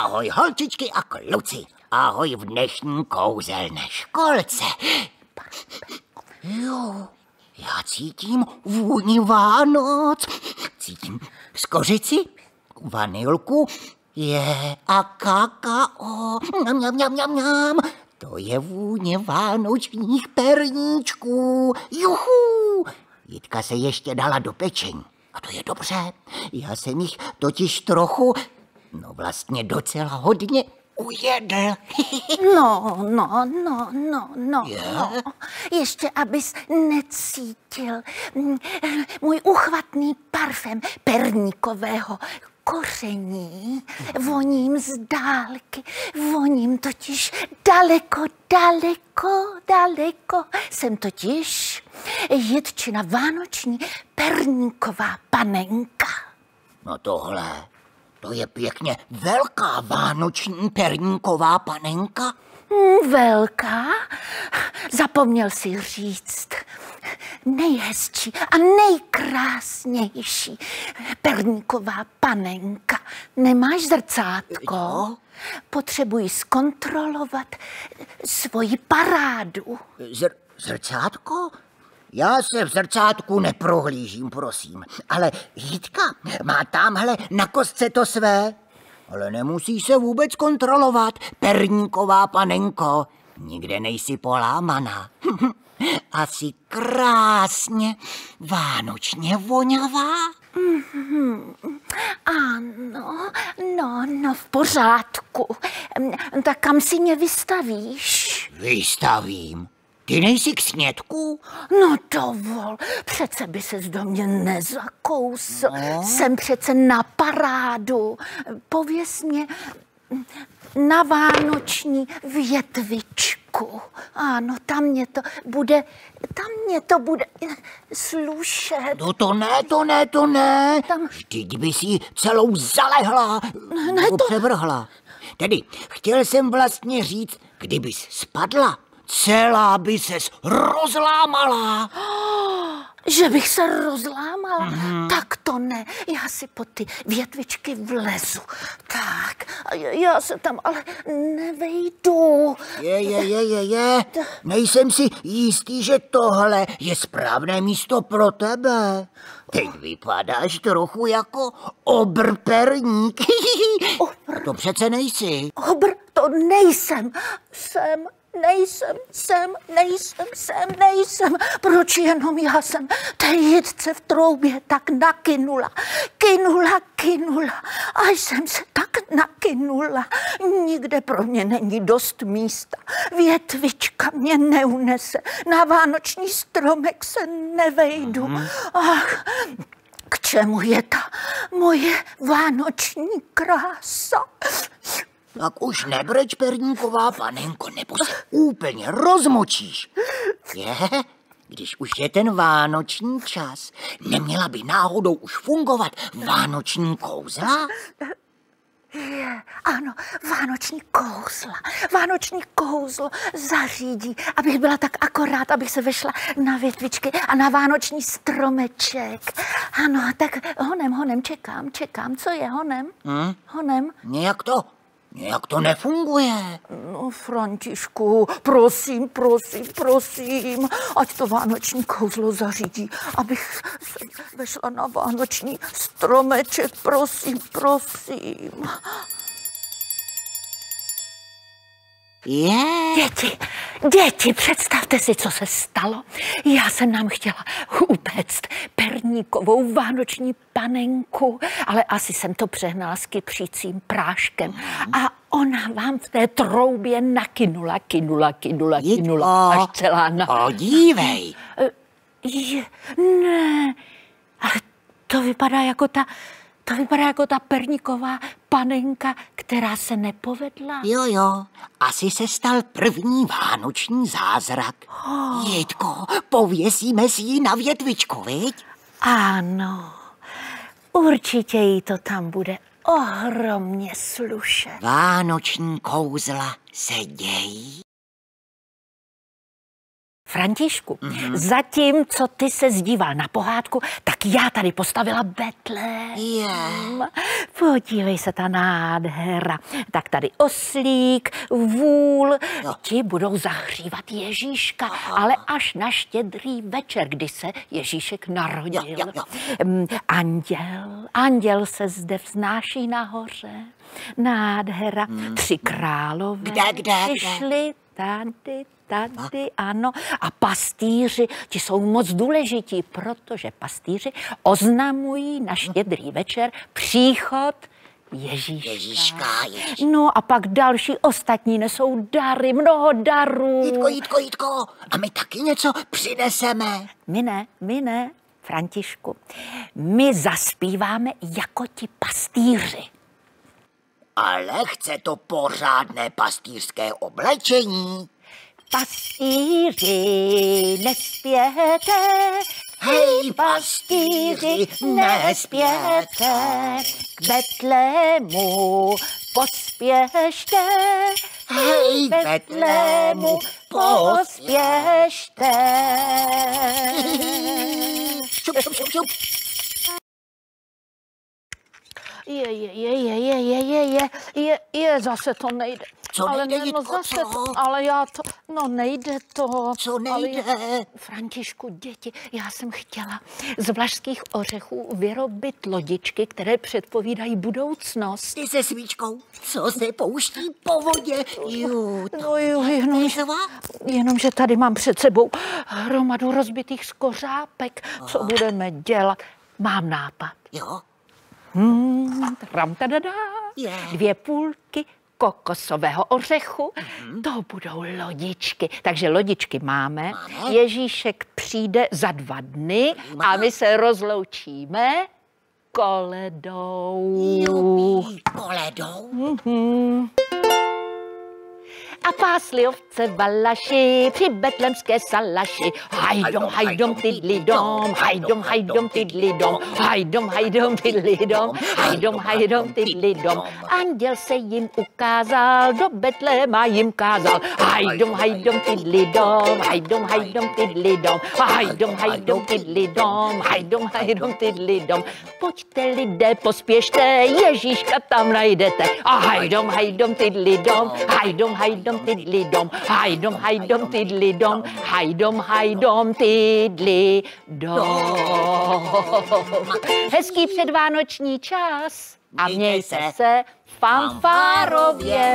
Ahoj holčičky a kluci. Ahoj v dnešní kouzelné školce. Jo, já cítím vůni Vánoc. Cítím skořici, vanilku, a kakao. Mňam. To je vůně vánočních perníčků. Juhu! Jitka se ještě dala do pečení. A to je dobře. Já jsem jich totiž trochu, vlastně docela hodně ujedl. No. Ještě abys necítil můj uchvatný parfém perníkového koření. Voním z dálky, voním totiž daleko. Jsem totiž Jitčina vánoční perníková panenka. No tohle, to je pěkně velká vánoční perníková panenka. Velká? Zapomněl si říct. Nejhezčí a nejkrásnější perníková panenka. Nemáš zrcátko? Co? Potřebuji zkontrolovat svoji parádu. Zrcátko? Já se v zrcátku neprohlížím, prosím. Ale Jitka má tamhle na kostce to své. Ale nemusí se vůbec kontrolovat, perníková panenko. Nikde nejsi polámaná. Asi krásně vánočně voňavá. Ano, no, v pořádku. Tak kam si mě vystavíš? Vystavím. Ty nejsi k snědku? No dovol, přece by ses do mě nezakousl. No. Jsem přece na parádu. Pověz mě na vánoční větvičku. Ano, tam mě to bude slušet. No to ne. Tam... Vždyť by si celou zalehla, nebo převrhla. Tedy chtěl jsem vlastně říct, kdybys spadla, celá by ses rozlámala. Že bych se rozlámala? Tak to ne. Já si pod ty větvičky vlezu. Tak, já se tam ale nevejdu. Je. Nejsem si jistý, že tohle je správné místo pro tebe. Teď vypadáš trochu jako obr-perník. A to přece nejsi. Obr, to nejsem. Nejsem. Proč jenom já jsem té Jitce v troubě tak nakynula? Kynula. Až jsem se tak nakynula. Nikde pro mě není dost místa. Větvička mě neunese. Na vánoční stromek se nevejdu. Ach, k čemu je ta moje vánoční krása? Tak už nebreč, perníková panenko, nebo se úplně rozmočíš. Když už je ten vánoční čas, neměla by náhodou už fungovat vánoční kouzla? Ano, vánoční kouzlo zařídí, abych byla tak akorát, abych se vešla na větvičky a na vánoční stromeček. Ano, tak honem, čekám. Co je honem? Honem? Nějak to nefunguje. No, Františku, prosím, ať to vánoční kouzlo zařídí, abych se vešla na vánoční stromeček, prosím. Děti, představte si, co se stalo. Já jsem nám chtěla upéct perníkovou vánoční panenku, ale asi jsem to přehnala s kypřícím práškem. A ona vám v té troubě nakynula, až celá na... Podívej. Ne, ale to vypadá jako ta perníková panenka, která se nepovedla. Jo, asi se stal první vánoční zázrak. Jitko, pověsíme si ji na větvičku, viď? Ano, určitě jí to tam bude ohromně slušet. Vánoční kouzla se dějí. Františku, zatímco ty se zdíval na pohádku, tak já tady postavila Betlém. Podívej se, ta nádhera. Tak tady oslík, vůl, ti budou zahřívat Ježíška, ale až na Štědrý večer, kdy se Ježíšek narodil. Anděl se zde vznáší nahoře. Nádhera. 3 králové přišli tady, ano. A pastýři, ti jsou moc důležití, protože pastýři oznamují na Štědrý večer příchod Ježíška. No a pak další ostatní nesou dary, mnoho darů. Jitko, a my taky něco přineseme. My ne, Františku. My zaspíváme jako ti pastýři. Ale chce to pořádné pastýřské oblečení. Pastýři, nespěte, hej, pastýři, nespěte, k Betlému pospěšte, hej, Betlému pospěšte. Šup. Zase to nejde. Co nejde, Jitko, nejde to. Co nejde? Františku, děti, já jsem chtěla z vlašských ořechů vyrobit lodičky, které předpovídají budoucnost. Ty se svíčkou, co se pouští po vodě? Jenomže tady mám před sebou hromadu rozbitých skořápek. Co budeme dělat? Mám nápad. Jo? Dvě půlky kokosového ořechu, to budou lodičky. Takže lodičky máme. Ježíšek přijde za 2 dny a my se rozloučíme koledou. Koledou? A pásli ovce valaši při betlemské salaši. Hajdom, tidlidom, hajdom, tidlidom, hajdom, tidlidom, hajdom, tidlidom. Anděl se jim ukázal, do Betléma jim kázal. Hajdom, tidlidom, hajdom, tidlidom, hajdom, tidlidom, hajdom, tidlidom. Pojďte lidé, pospěšte, Ježíška tam najdete. A hajdom, tidlidom, hajdom, tidlidom, hajdom, tidlidom, hajdom, tidlidom. Hezký předvánoční čas a mějte se fanfárově.